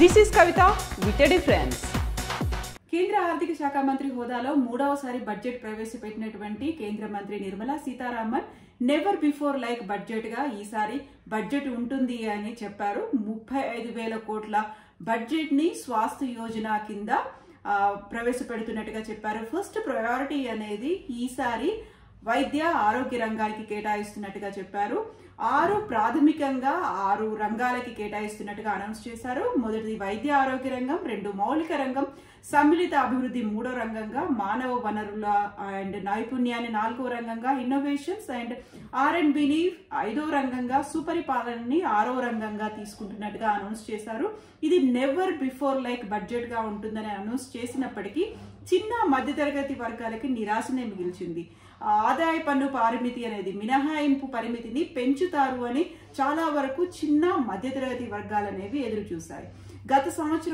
This is Kavitha with a difference. కేంద్ర ఆర్థిక శాఖ మంత్రి హోదాలో మూడవసారి బడ్జెట్ ప్రవేశపెట్టినటువంటి కేంద్ర మంత్రి Nirmala Sitharaman never before like budget గా ఈసారి బడ్జెట్ ఉంటుంది అని చెప్పారు. 35,000 కోట్ల బడ్జెట్ ని స్వాస్థ్య యోజన కింద ప్రవేశపెడుతున్నట్టుగా చెప్పారు. ఫస్ట్ ప్రయారిటీ అనేది ఈసారి వైద్య ఆరోగ్య రంగానికి కేటాయిస్తున్నట్టుగా చెప్పారు. 6 ప్రాథమికంగా 6 రంగాలకి కేటాయిస్తున్నట్టుగా అనౌన్స్ చేశారు. మొదటిది వైద్య ఆరోగ్య రంగం, 2 మౌలిక రంగం, సమ్మిళిత అభివృద్ధి 3వ రంగంగా, మానవ వనరుల అండ్ నైపుణ్యాన్ని 4వ రంగంగా, ఇన్నోవేషన్స్ అండ్ R&Bని 5వ రంగంగా, సుపరిపాలనని 6వ రంగంగా తీసుకుంటున్నట్టుగా అనౌన్స్ చేశారు. ఇది నెవర్ బిఫోర్ లైక్ బడ్జెట్ గా ఉంటుందని అనౌన్స్ చేసినప్పటికీ చిన్న మధ్యతరగతి వర్గాలకి నిరాశనే మిగిల్చింది. ఆదాయ పన్ను పరిమితి అనేది మినహాయింపు పరిమితిని పెంచుతారు అని చాలా వరకు చిన్న మధ్యతరగతి వర్గాలు అనేవి ఎదురు చూశాయి. గత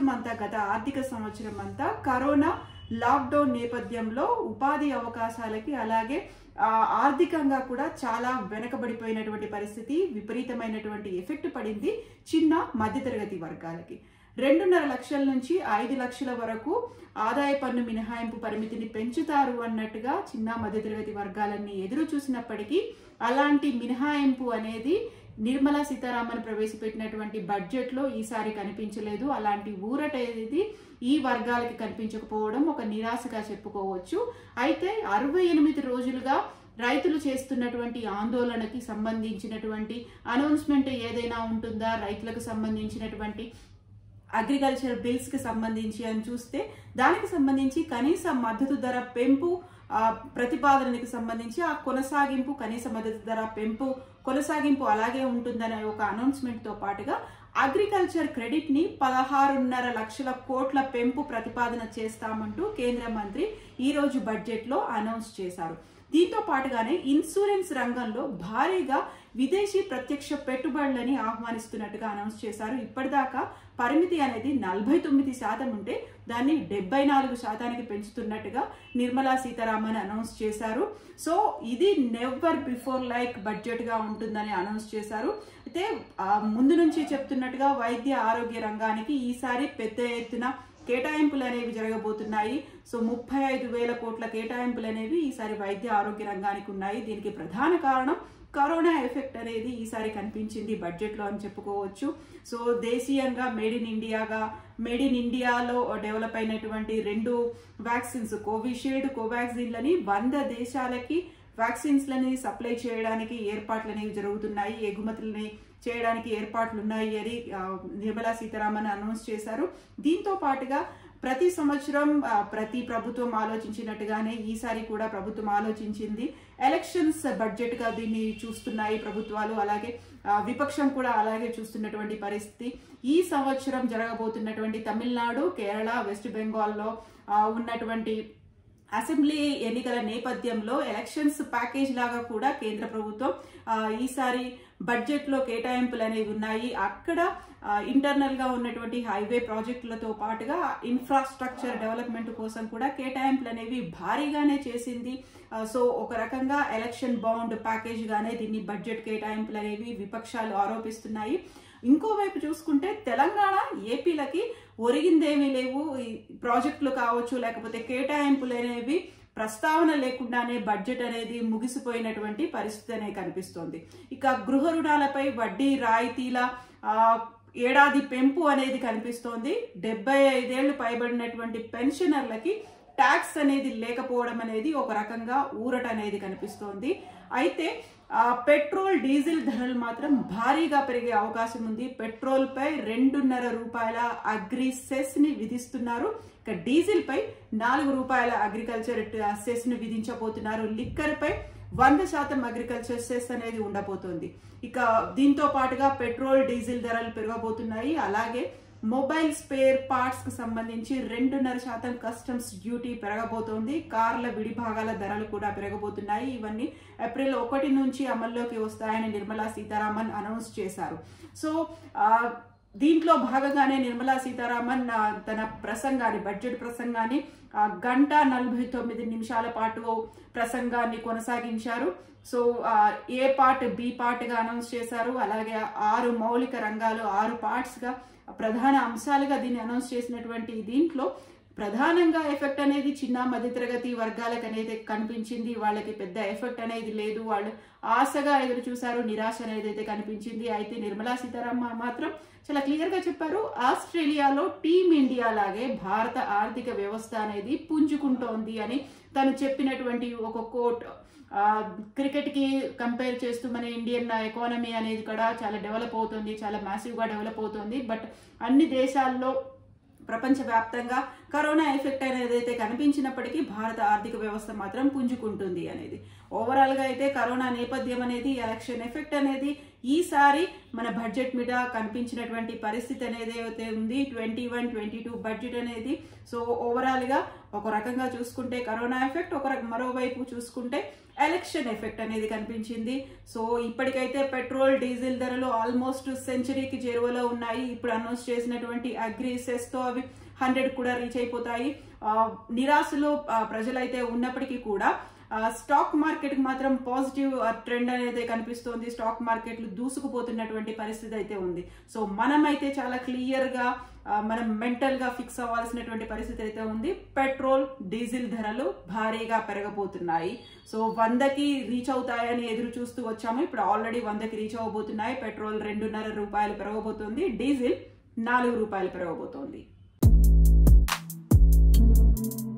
ఆర్థిక సంవత్సరం అంతా కరోనా లాక్డౌన్ నేపథ్యంలో ఉపాధి అవకాశాలకి అలాగే ఆర్థికంగా కూడా చాలా వెనకబడిపోయినటువంటి పరిస్థితి, విపరీతమైనటువంటి ఎఫెక్ట్ పడింది చిన్న మధ్యతరగతి వర్గాలకి. 2.5 లక్షల నుంచి 5 లక్షల వరకు ఆదాయ పన్ను మినహాయింపు పరిమితిని పెంచుతారు అన్నట్టుగా చిన్న మధ్యతరగతి వర్గాలన్నీ ఎదురు చూసినప్పటికీ అలాంటి మినహాయింపు అనేది నిర్మలా సీతారామన్ ప్రవేశపెట్టినటువంటి బడ్జెట్ లో ఈసారి కనిపించలేదు. అలాంటి ఊరట అనేది ఈ వర్గాలకి కనిపించకపోవడం ఒక నిరాశగా చెప్పుకోవచ్చు. అయితే 68 రోజులుగా రైతులు చేస్తున్నటువంటి ఆందోళనకి సంబంధించినటువంటి అనౌన్స్మెంట్ ఏదైనా ఉంటుందా, రైతులకు సంబంధించినటువంటి అగ్రికల్చర్ బిల్స్ కి సంబంధించి అని చూస్తే దానికి సంబంధించి కనీస మద్దతు ధర పెంపు ప్రతిపాదనకి సంబంధించి ఆ కొనసాగింపు, కనీస మద్దతు ధర పెంపు కొనసాగింపు అలాగే ఉంటుందనే ఒక అనౌన్స్మెంట్ తో పాటుగా అగ్రికల్చర్ క్రెడిట్ ని 16.5 లక్షల కోట్ల పెంపు ప్రతిపాదన చేస్తామంటూ కేంద్ర మంత్రి ఈ రోజు బడ్జెట్ లో అనౌన్స్ చేశారు. దీంతో పాటుగానే ఇన్సూరెన్స్ రంగంలో భారీగా విదేశీ ప్రత్యక్ష పెట్టుబడులని ఆహ్వానిస్తున్నట్టుగా అనౌన్స్ చేశారు. ఇప్పటిదాకా పరిమితి అనేది 49% ఉంటే దాన్ని 74% పెంచుతున్నట్టుగా నిర్మలా సీతారామన్ అనౌన్స్ చేశారు. సో ఇది నెవర్ బిఫోర్ లైక్ బడ్జెట్ గా ఉంటుందని అనౌన్స్ చేశారు. అయితే ముందు నుంచి చెప్తున్నట్టుగా వైద్య ఆరోగ్య రంగానికి ఈసారి పెద్ద ఎత్తున కేటాయింపులు అనేవి జరగబోతున్నాయి. సో 35,000 కోట్ల కేటాయింపులు అనేవి ఈసారి వైద్య ఆరోగ్య రంగానికి ఉన్నాయి. దీనికి ప్రధాన కారణం కరోనా ఎఫెక్ట్ అనేది ఈసారి కనిపించింది బడ్జెట్ లో అని చెప్పుకోవచ్చు. సో దేశీయంగా మేడ్ ఇన్ ఇండియాలో డెవలప్ అయినటువంటి 2 వ్యాక్సిన్స్ కోవిషీల్డ్, కోవాక్సిన్లని 100 దేశాలకి వ్యాక్సిన్స్ లని సప్లై చేయడానికి ఏర్పాట్లు అనేవి జరుగుతున్నాయి. ఎగుమతులని చేయడానికి ఏర్పాట్లు ఉన్నాయి అని నిర్మలా సీతారామన్ అనౌన్స్ చేశారు. దీంతో పాటుగా ప్రతి సంవత్సరం ప్రతి ప్రభుత్వం ఆలోచించినట్టుగానే ఈసారి కూడా ప్రభుత్వం ఆలోచించింది. ఎలక్షన్స్ బడ్జెట్ గా దీన్ని చూస్తున్నాయి ప్రభుత్వాలు, అలాగే విపక్షం కూడా అలాగే చూస్తున్నటువంటి పరిస్థితి. ఈ సంవత్సరం జరగబోతున్నటువంటి తమిళనాడు, కేరళ, వెస్ట్ బెంగాల్లో ఉన్నటువంటి అసెంబ్లీ ఎన్నికల నేపథ్యంలో ఎలక్షన్స్ ప్యాకేజ్ లాగా కూడా కేంద్ర ప్రభుత్వం ఈసారి బడ్జెట్ లో కేటాయింపులు అనేవి ఉన్నాయి. అక్కడ ఇంటర్నల్ గా ఉన్నటువంటి హైవే ప్రాజెక్టులతో పాటుగా ఇన్ఫ్రాస్ట్రక్చర్ డెవలప్మెంట్ కోసం కూడా కేటాయింపులు అనేవి భారీగానే చేసింది. సో ఒక రకంగా ఎలక్షన్ బౌండ్ ప్యాకేజ్ గానే దీన్ని బడ్జెట్ కేటాయింపులు అనేవి విపక్షాలు ఆరోపిస్తున్నాయి. ఇంకోవైపు చూసుకుంటే తెలంగాణ, ఏపీలకి ఒరిగిందేమీ లేవు. ప్రాజెక్టులు కావచ్చు లేకపోతే కేటాయింపులు అనేవి ప్రస్తావన లేకుండానే బడ్జెట్ అనేది ముగిసిపోయినటువంటి పరిస్థితి అనేది కనిపిస్తోంది. ఇక గృహ రుణాలపై వడ్డీ రాయితీల ఏడాది పెంపు అనేది కనిపిస్తోంది. 75 ఏళ్లు పైబడినటువంటి పెన్షనర్లకి ట్యాక్స్ అనేది లేకపోవడం అనేది ఒక రకంగా ఊరట అనేది కనిపిస్తోంది. అయితే పెట్రోల్, డీజిల్ ధరలు మాత్రం భారీగా పెరిగే అవకాశం ఉంది. పెట్రోల్ పై 2.5 రూపాయల అగ్రి సెస్ ని విధిస్తున్నారు. ఇక డీజిల్ పై 4 రూపాయల అగ్రికల్చర్ సెస్ ని విధించబోతున్నారు. లిక్కర్ పై 100% అగ్రికల్చర్ సెస్ అనేది ఉండబోతోంది. ఇక దీంతో పాటుగా పెట్రోల్, డీజిల్ ధరలు పెరగబోతున్నాయి. అలాగే మొబైల్ స్పేర్ పార్ట్స్ కు సంబంధించి 2.5% కస్టమ్స్ డ్యూటీ పెరగబోతోంది. కార్ల విడిభాగాల ధరలు కూడా పెరగబోతున్నాయి. ఇవన్నీ ఏప్రిల్ 1 నుంచి అమల్లోకి వస్తాయని నిర్మలా సీతారామన్ అనౌన్స్ చేశారు. సో దీంట్లో భాగంగానే నిర్మలా సీతారామన్ తన ప్రసంగాన్ని, బడ్జెట్ ప్రసంగాన్ని 1 గంట 49 నిమిషాల పాటు ప్రసంగాన్ని కొనసాగించారు. So A part B part గా అనౌన్స్ చేశారు. అలాగే 6 మౌలిక రంగాలు 6 పార్ట్స్ గా ప్రధాన అంశాలుగా దీన్ని అనౌన్స్ చేసినటువంటి దీంట్లో ప్రధానంగా ఎఫెక్ట్ అనేది చిన్న మధ్యతరగతి వర్గాలకు అనేది కనిపించింది. వాళ్ళకి పెద్ద ఎఫెక్ట్ అనేది లేదు, వాళ్ళు ఆశగా ఎదురు చూశారు, నిరాశ అనేది అయితే కనిపించింది. అయితే నిర్మలా సీతారామన్ మాత్రం చాలా క్లియర్ గా చెప్పారు, ఆస్ట్రేలియాలో టీమిండియా లాగే భారత ఆర్థిక వ్యవస్థ అనేది పుంజుకుంటోంది అని తను చెప్పినటువంటి ఒక కోట్. క్రికెట్ కి కంపేర్ చేస్తూ మన ఇండియన్ ఎకానమీ అనేది కూడా చాలా డెవలప్ అవుతుంది, చాలా మ్యాసివ్ గా డెవలప్ అవుతుంది. బట్ అన్ని దేశాల్లో ప్రపంచవ్యాప్తంగా కరోనా ఎఫెక్ట్ అనేది అయితే కనిపించినప్పటికీ భారత ఆర్థిక వ్యవస్థ మాత్రం పుంజుకుంటుంది అనేది. ఓవరాల్ గా అయితే కరోనా నేపథ్యం అనేది, ఎలక్షన్ ఎఫెక్ట్ అనేది ఈసారి మన బడ్జెట్ మీద కనిపించినటువంటి పరిస్థితి అనేది అయితే ఉంది. 21-22 బడ్జెట్ అనేది. సో ఓవరాల్ గా ఒక రకంగా చూసుకుంటే కరోనా ఎఫెక్ట్, మరోవైపు చూసుకుంటే ఎలక్షన్ ఎఫెక్ట్ అనేది కనిపించింది. సో ఇప్పటికైతే పెట్రోల్ డీజిల్ ధరలు ఆల్మోస్ట్ సెంచరీకి చేరువలో ఉన్నాయి. ఇప్పుడు అనౌన్స్ చేసినటువంటి అగ్రి సెస్ తో అవి 100 కూడా రీచ్ అయిపోతాయి. నిరాశలో ప్రజలైతే ఉన్నప్పటికీ కూడా స్టాక్ మార్కెట్ కి మాత్రం పాజిటివ్ ట్రెండ్ అనేది కనిపిస్తోంది. స్టాక్ మార్కెట్లు దూసుకుపోతున్నటువంటి పరిస్థితి అయితే ఉంది. సో మనమైతే చాలా క్లియర్ గా మనం మెంటల్ గా ఫిక్స్ అవ్వాల్సినటువంటి పరిస్థితి అయితే ఉంది. పెట్రోల్ డీజిల్ ధరలు భారీగా పెరగబోతున్నాయి. సో 100కి రీచ్ అవుతాయని ఎదురు చూస్తూ వచ్చాము. ఇప్పుడు ఆల్రెడీ 100కి రీచ్ అవ్వబోతున్నాయి. పెట్రోల్ 2.5 రూపాయలు పెరగబోతోంది, డీజిల్ 4 రూపాయలు పెరగబోతోంది.